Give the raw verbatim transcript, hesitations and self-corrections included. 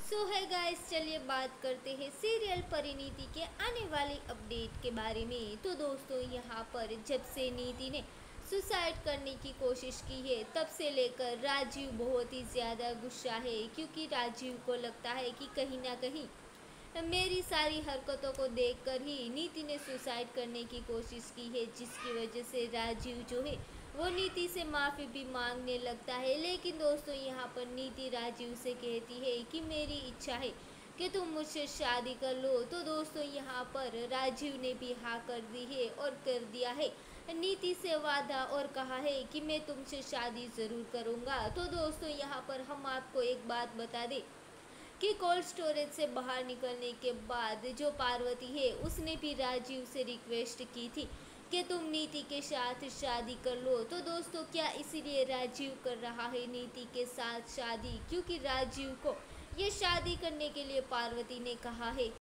सो है गाइस, चलिए बात करते हैं सीरियल परिणीति के आने वाली अपडेट के बारे में। तो दोस्तों, यहाँ पर जब से नीति ने सुसाइड करने की कोशिश की है, तब से लेकर राजीव बहुत ही ज़्यादा गुस्सा है, क्योंकि राजीव को लगता है कि कहीं ना कहीं मेरी सारी हरकतों को देखकर ही नीति ने सुसाइड करने की कोशिश की है, जिसकी वजह से राजीव जो है वो नीति से माफ़ी भी मांगने लगता है। लेकिन दोस्तों, यहाँ पर नीति राजीव से कहती है कि मेरी इच्छा है कि तुम मुझसे शादी कर लो। तो दोस्तों, यहाँ पर राजीव ने भी हाँ कर दी है और कर दिया है नीति से वादा, और कहा है कि मैं तुमसे शादी ज़रूर करूँगा। तो दोस्तों, यहाँ पर हम आपको एक बात बता दें कि कोल्ड स्टोरेज से बाहर निकलने के बाद जो पार्वती है, उसने भी राजीव से रिक्वेस्ट की थी कि तुम नीति के साथ शादी कर लो। तो दोस्तों, क्या इसीलिए राजीव कर रहा है नीति के साथ शादी, क्योंकि राजीव को ये शादी करने के लिए पार्वती ने कहा है।